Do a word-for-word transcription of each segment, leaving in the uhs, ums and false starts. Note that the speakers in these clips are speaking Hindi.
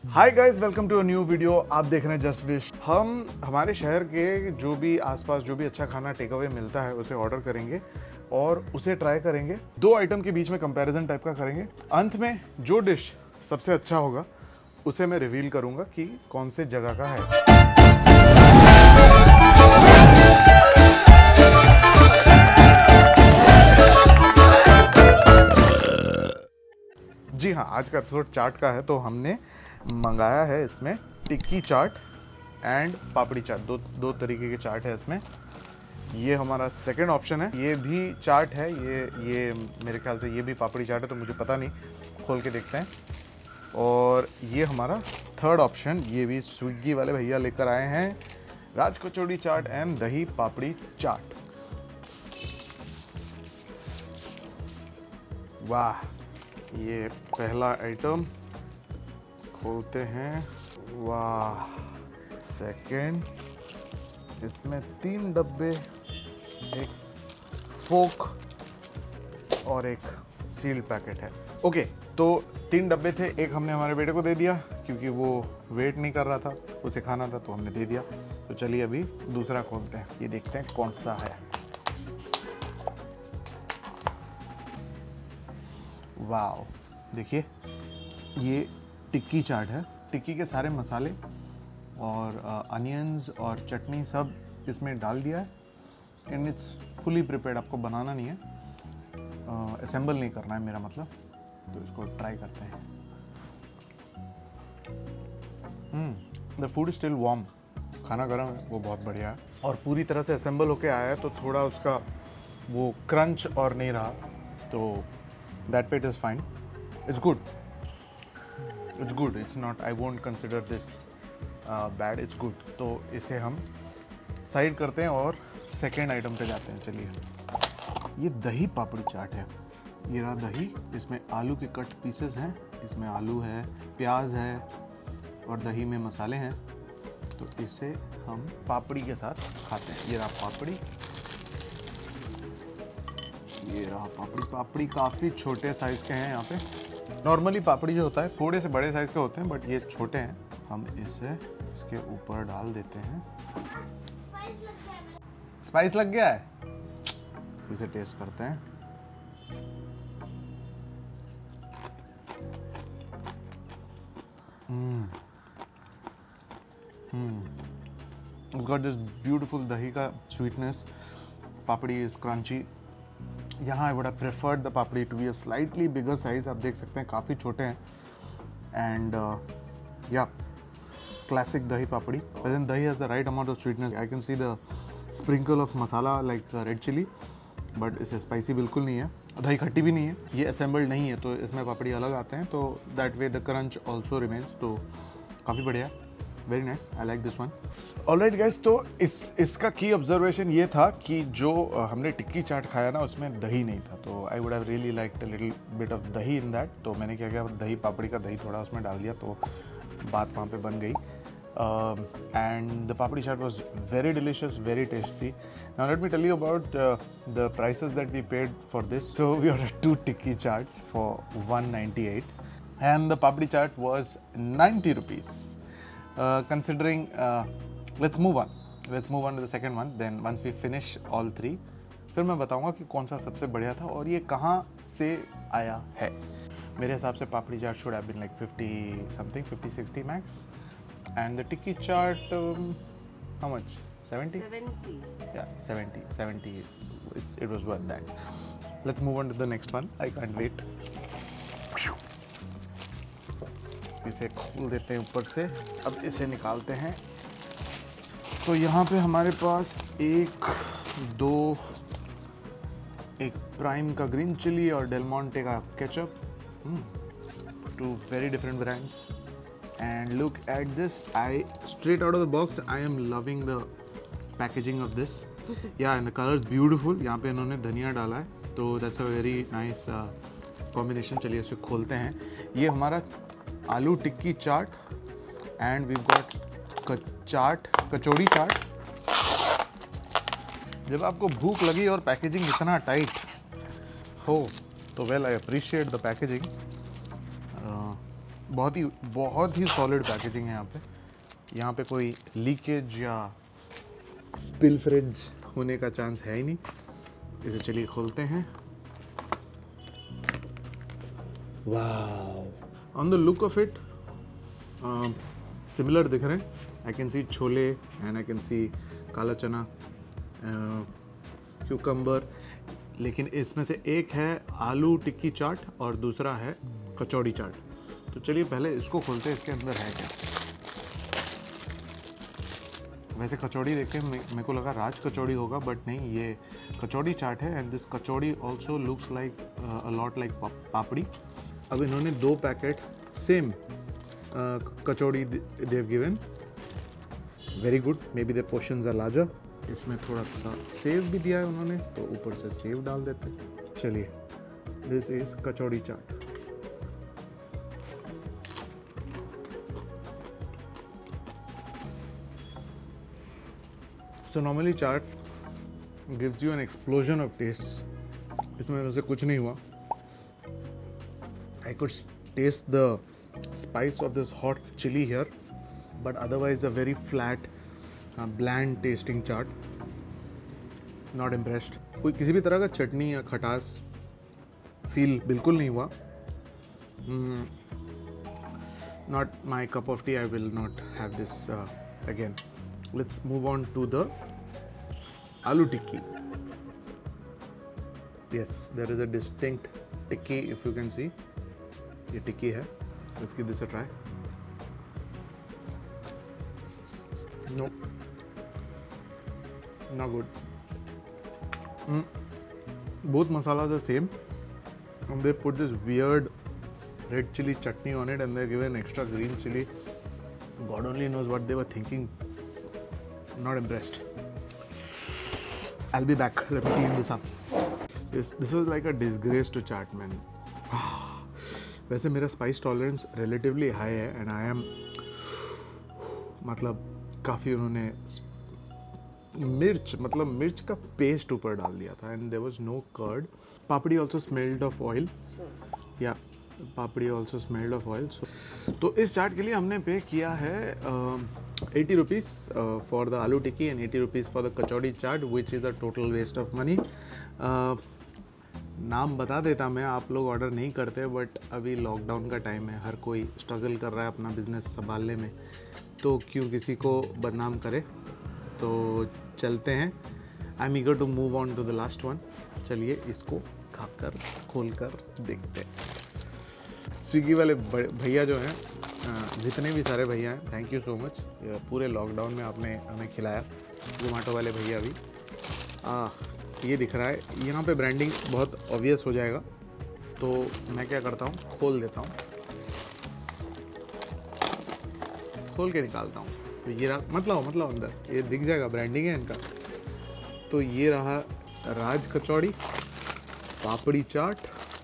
Hi guys, welcome to a new video. आप देख रहे हैं जस्ट विश। हम हमारे शहर के जो भी आसपास जो भी अच्छा खाना टेक अवे मिलता है उसे ऑर्डर करेंगे और उसे ट्राई करेंगे। दो आइटम के बीच में कंपैरिजन टाइप का करेंगे। अंत में जो डिश सबसे अच्छा होगा उसे मैं रिवील करूंगा कि कौन से जगह का है। जी हाँ, आज का एपिसोड चाट का है, तो हमने मंगाया है इसमें टिक्की चाट एंड पापड़ी चाट। दो दो तरीके के चाट है इसमें। ये हमारा सेकंड ऑप्शन है। ये भी चाट है, ये ये मेरे ख्याल से ये भी पापड़ी चाट है, तो मुझे पता नहीं, खोल के देखते हैं। और ये हमारा थर्ड ऑप्शन, ये भी स्विगी वाले भैया लेकर आए हैं, राज कचौड़ी चाट एंड दही पापड़ी चाट। वाह, ये पहला आइटम खोलते हैं। वाह, सेकंड, इसमें तीन डब्बे, एक फोक और एक सील्ड पैकेट है। ओके, तो तीन डब्बे थे, एक हमने हमारे बेटे को दे दिया क्योंकि वो वेट नहीं कर रहा था, उसे खाना था, तो हमने दे दिया। तो चलिए अभी दूसरा खोलते हैं, ये देखते हैं कौन सा है। वाह, देखिए ये टिक्की चाट है। टिक्की के सारे मसाले और अनियंस और चटनी सब इसमें डाल दिया है एंड इट्स फुली प्रिपेयर्ड। आपको बनाना नहीं है, असेंबल uh, नहीं करना है मेरा मतलब। तो इसको ट्राई करते हैं। Hmm the food still warm, खाना गर्म है, वो बहुत बढ़िया है और पूरी तरह से असेंबल होके आया है, तो थोड़ा उसका वो क्रंच और नहीं रहा, तो that way it is fine. It's good, it's good, it's not, I won't consider this bad, it's good. तो इसे हम साइड करते हैं और सेकेंड आइटम पे जाते हैं। चलिए, ये दही पापड़ी चाट है। ये रहा दही, इसमें आलू के कट पीसेस हैं, इसमें आलू है, प्याज है और दही में मसाले हैं। तो इसे हम पापड़ी के साथ खाते हैं। ये रहा पापड़ी, ये रहा पापड़ी। पापड़ी काफ़ी छोटे साइज़ के हैं यहाँ पे। नॉर्मली पापड़ी जो होता है थोड़े से बड़े साइज़ के होते हैं, बट ये छोटे हैं। हम इसे इसके ऊपर डाल देते हैं। स्पाइस लग गया है, इसे टेस्ट करते हैं। Hmm hmm it's got this beautiful dahi का स्वीटनेस। Papdi is crunchy. यहाँ I would have preferred the papdi to be a slightly bigger size. आप देख सकते हैं काफ़ी छोटे हैं and yeah classic dahi papdi. Present dahi has the right amount of sweetness. I can see the sprinkle of masala like red chilli, but इसे स्पाइसी बिल्कुल नहीं है। दही खट्टी भी नहीं है। ये असेंबल्ड नहीं है, तो इसमें पापड़ी अलग आते हैं, तो that way the crunch also remains. तो काफ़ी बढ़िया, very nice, I like this one. Alright guys, तो इस इसका की ऑब्जर्वेशन ये था कि जो हमने टिक्की चाट खाया ना, उसमें दही नहीं था, तो I would have really liked a little bit of dahi in that. तो मैंने क्या किया, दही पापड़ी का दही थोड़ा उसमें डाल दिया, तो बात वहाँ पे बन गई। And the papdi chaat was very delicious, very tasty. Now let me tell you about the prices that we paid for this. So we ordered two tikki chaats for one ninety eight and the papdi chaat was ninety rupees. Uh, considering, uh, let's move on. Let's move on to the second one. Then once we finish all three, फिर मैं बताऊंगा कि कौन सा सबसे बढ़िया था और ये कहाँ से आया है। मेरे हिसाब से पापड़ी चाट should have been like fifty something, fifty sixty max, and the tikki chaat, um, how much? seventy? seventy. Yeah, seventy, seventy. It, it was worth that. Let's move on to the next one. I can't wait. इसे खोल देते हैं ऊपर से। अब इसे निकालते हैं। तो यहाँ पे हमारे पास एक, दो, एक प्राइम का ग्रीन चिली और डेल मोंटे का ketchup, two very different brands. And look at this, I straight out of the box, I am loving the packaging of this. Yeah and the colours beautiful. यहाँ पे इन्होंने धनिया डाला है, तो that's a very nice combination. चलिए इसे खोलते हैं। ये हमारा aloo tikki chaat and we got chaat, kachori chaat. जब आपको भूख लगी और पैकेजिंग इतना टाइट हो, तो well I appreciate the packaging. बहुत ही बहुत ही सॉलिड पैकेजिंग है यहाँ पे। यहाँ पे कोई लीकेज या पिलफरेज होने का चांस है ही नहीं। इसे चलिए खोलते हैं। वाह, on the look of it similar दिख रहे हैं। I can see chole and I can see kala chana, cucumber, लेकिन इसमें से एक है आलू टिक्की चाट और दूसरा है कचौड़ी चाट। तो चलिए पहले इसको खोलते हैं, इसके अंदर है क्या। वैसे कचौड़ी देख के मेरे को लगा राज कचौड़ी होगा, बट नहीं, ये कचौड़ी चाट है। And this kachori also looks like a lot like papdi. अब इन्होंने दो packet same kachori they've given, very good, maybe the portions are larger. इसमें थोड़ा सा सेव भी दिया है उन्होंने, तो ऊपर से सेव डाल देते हैं। चलिए, this is kachori chaat. So normally chaat gives you an explosion of taste. इसमें वैसे कुछ नहीं हुआ। I could taste the spice of this hot chilli here, but otherwise a very flat bland tasting chaat. Not impressed. कोई किसी भी तरह का चटनी या खटास फील बिल्कुल नहीं हुआ। Not my cup of tea, I will not have this again. Let's move on to the aloo tikki. Yes, there is a distinct tikki, if you can see. ये टिक्की है। Let's give this a try. No, not good. Mm. Both masalas are same, and they put this weird red chili chutney on it, and they give an extra green chili. God only knows what they were thinking. Not impressed. I'll be back. Let me clean this up. This this was like a disgrace to chaat, man. वैसे मेरा स्पाइस टॉलरेंस रिलेटिवली हाई है, एंड आई एम, मतलब काफ़ी उन्होंने मिर्च, मतलब मिर्च का पेस्ट ऊपर डाल दिया था, and there was no curd. Papdi also smelled of oil, yeah papdi also smelled of oil. तो इस चाट के लिए हमने पे किया है eighty rupees for the aloo tikki and eighty rupees for the kachori chaat, which is a total waste of money. नाम बता देता मैं, आप लोग ऑर्डर नहीं करते, बट अभी लॉकडाउन का टाइम है, हर कोई स्ट्रगल कर रहा है अपना बिजनेस संभालने में, तो क्यों किसी को बदनाम करे। तो चलते हैं। I am eager to move on to the last one. चलिए इसको खाकर खोल कर देखते हैं। स्विगी वाले भैया जो हैं, जितने भी सारे भैया हैं, थैंक यू सो मच। पूरे लॉकडाउन में आपने हमें खिलाया। जोमेटो वाले भैया भी, आ, ये दिख रहा है यहाँ पे ब्रांडिंग बहुत ऑब्वियस हो जाएगा, तो मैं क्या करता हूँ, खोल देता हूँ, खोल के निकालता हूँ। तो ये रहा, मतलब मतलब अंदर ये दिख जाएगा, ब्रांडिंग है इनका। तो ये रहा राज कचौड़ी, पापड़ी चाट,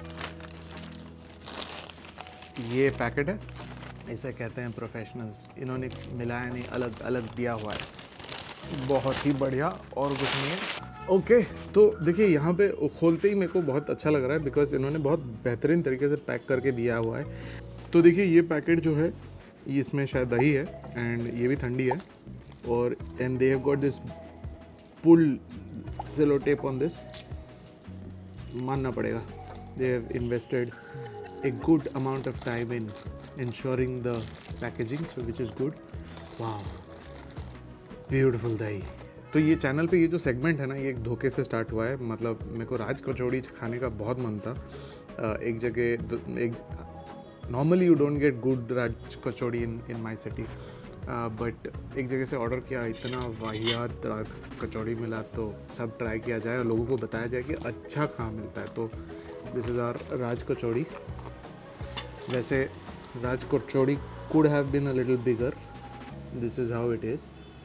ये पैकेट है, इसे कहते हैं प्रोफेशनल्स। इन्होंने मिलाया नहीं, अलग अलग दिया हुआ है, बहुत ही बढ़िया, और कुछ नहीं है। ओके, तो देखिए यहाँ पे खोलते ही मेरे को बहुत अच्छा लग रहा है, बिकॉज इन्होंने बहुत बेहतरीन तरीके से पैक करके दिया हुआ है। तो देखिए ये पैकेट जो है, ये इसमें शायद दही है, एंड ये भी ठंडी है, और and they have got this pull cello tape on this. मानना पड़ेगा, they have invested a good amount of time in ensuring the packaging, so which is good. Wow, beautiful दही। तो ये चैनल पे ये जो सेगमेंट है ना, ये एक धोखे से स्टार्ट हुआ है। मतलब मेरे को राज कचौड़ी खाने का बहुत मन था। एक जगह, एक normally you don't get good raj kachori in in my city, but एक जगह से ऑर्डर किया, इतना वाहियात राज कचौड़ी मिला, तो सब ट्राई किया जाए और लोगों को बताया जाए कि अच्छा कहाँ मिलता है। तो this is our raj kachori. वैसे राज कचौड़ी could have been a little bigger. This is how it is,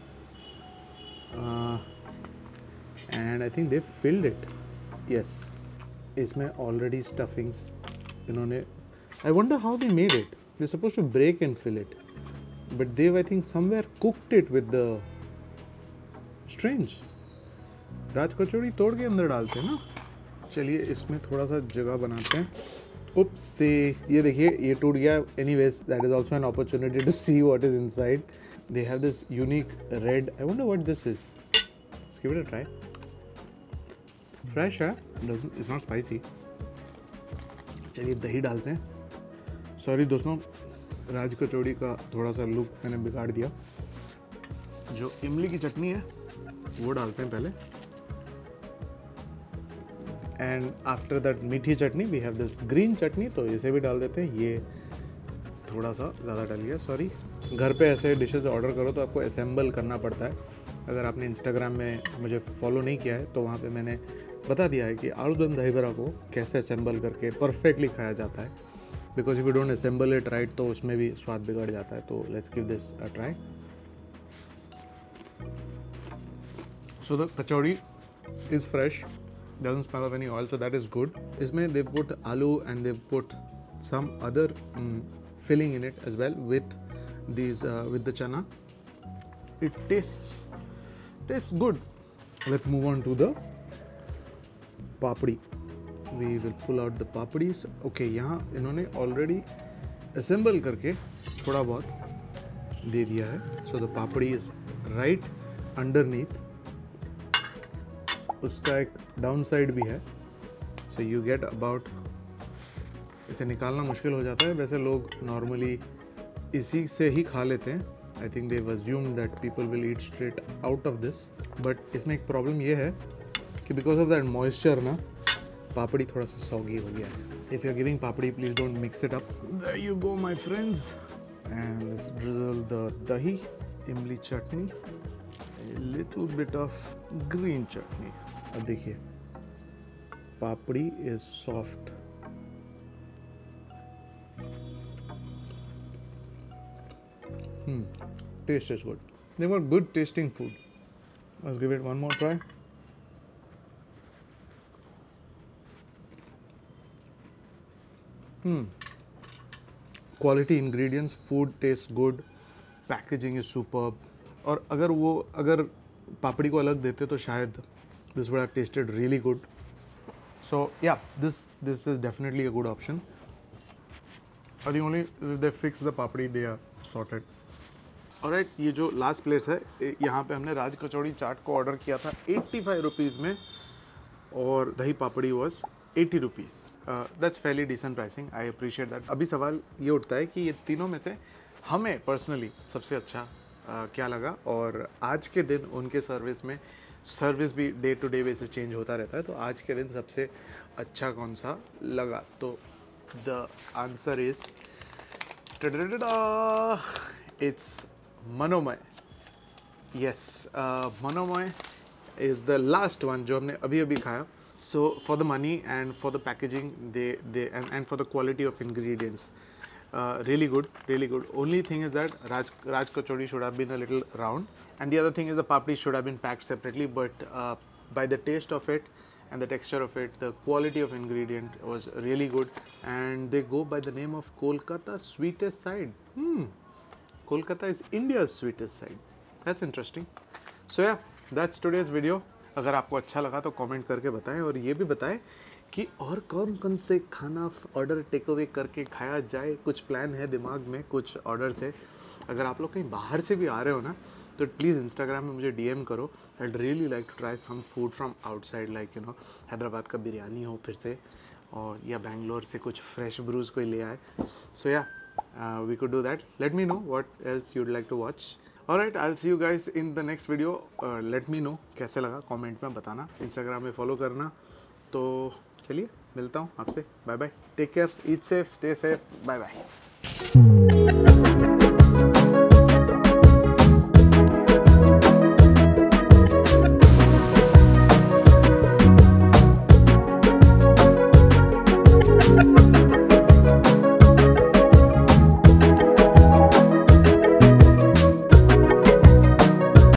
uh, and I think they filled it. Yes, इसमें already stuffings इन्होंने, I wonder how they made it. They're supposed to break and fill it, but they I think somewhere cooked it with the, strange, राज कचौड़ी तोड़ के अंदर डालते हैं ना। चलिए इसमें थोड़ा सा जगह बनाते हैं उप्स से ये देखिए ये टूट गया. Anyways that is also an opportunity to see what is inside. They have this unique red. I wonder what this is. Let's give it a try. Fresh है, डजंट इट्स नॉट स्पाइसी. चलिए दही डालते हैं. सॉरी दोस्तों, राज कचौड़ी का थोड़ा सा लुक मैंने बिगाड़ दिया. जो इमली की चटनी है वो डालते हैं पहले. And after that meethi chutney we have this green chutney, तो इसे भी डाल देते हैं. ये थोड़ा सा ज़्यादा डाल गया, सॉरी. घर पे ऐसे डिशेस ऑर्डर करो तो आपको असेंबल करना पड़ता है. अगर आपने इंस्टाग्राम में मुझे फॉलो नहीं किया है तो वहाँ पे मैंने बता दिया है कि आलू दम दही बड़ा को कैसे असेंबल करके परफेक्टली खाया जाता है. Because if you don't assemble it right तो उसमें भी स्वाद बिगड़ जाता है. तो let's give this a try. So the kachori is fresh, doesn't smell of any oil, so that is good. इसमें they put aloo and they put some other um, filling in it as well with these uh, with the chana. It tastes tastes good. Let's move on to the papdi. We will pull out the papadis. Okay, यहाँ इन्होंने already assemble करके थोड़ा बहुत दे दिया है. So the papdi is right underneath. उसका एक डाउन साइड भी है. सो यू गेट अबाउट, इसे निकालना मुश्किल हो जाता है. वैसे लोग नॉर्मली इसी से ही खा लेते हैं. I think they assume that people will eat straight out of this. But इसमें एक प्रॉब्लम ये है कि बिकॉज ऑफ दैट मॉइस्चर ना पापड़ी थोड़ा सा सॉगी हो गया है. If you are giving papdi please don't mix it up. There you go my friends. And let's drizzle the dahi, imli chutney, little bit of green chutney. अब देखिए papdi is soft. Hmm taste is good. They were good tasting food. Let's give it one more try. Hmm quality ingredients, food taste good, packaging is superb. और अगर वो अगर पापड़ी को अलग देते तो शायद this would have tasted really good. So yeah, this this is definitely a good option. Or the only if they fix the papdi they are sorted. Alright, ये जो लास्ट प्लेस है यहाँ पे हमने राज कचौड़ी चाट को ऑर्डर किया था एट्टी फाइव रुपीज़ में और dahi papdi was eighty rupees. That's fairly decent pricing. I appreciate that. अभी सवाल ये उठता है कि ये तीनों में से हमें पर्सनली सबसे अच्छा uh, क्या लगा. और आज के दिन उनके सर्विस में सर्विस भी day to day basis change होता रहता है. तो आज के दिन सबसे अच्छा कौन सा लगा, तो the answer is it's Manomay. Yes, Manomay is the last one जो हमने अभी अभी खाया. So for the money and for the packaging they they and and for the quality of ingredients, really good, really good. Only thing is that Raj Raj Kachori should have been a little round, and the other thing is the papdi should have been packed separately. But uh, by the taste of it and the texture of it, the quality of ingredient was really good. And they go by the name of Kolkata sweetest side. Hmm, Kolkata is India's sweetest side. That's interesting. So yeah, that's today's video. अगर आपको अच्छा लगा तो कमेंट करके बताएं और ये भी बताएं कि और कौन कौन से खाना ऑर्डर टेक अवे करके खाया जाए. कुछ प्लान है दिमाग में, कुछ ऑर्डर थे. अगर आप लोग कहीं बाहर से भी आ रहे हो ना तो प्लीज़ इंस्टाग्राम में मुझे डीएम करो. I really like to try some food from outside, like you know Hyderabad का बिरयानी हो फिर से, और या बैंगलोर से कुछ फ्रेश ब्रूज कोई ले आए. So yeah we could do that. Let me know what else you'd like to watch. Alright, I will see you guys in the next video. Let me know कैसे लगा, कमेंट में बताना. इंस्टाग्राम में फॉलो करना. तो चलिए मिलता हूँ आपसे. Bye bye, take care, eat safe, stay safe, bye bye.